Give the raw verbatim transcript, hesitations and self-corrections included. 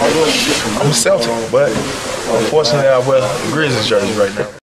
I'm a Celtic, but unfortunately I wear the Grizzlies jersey right now.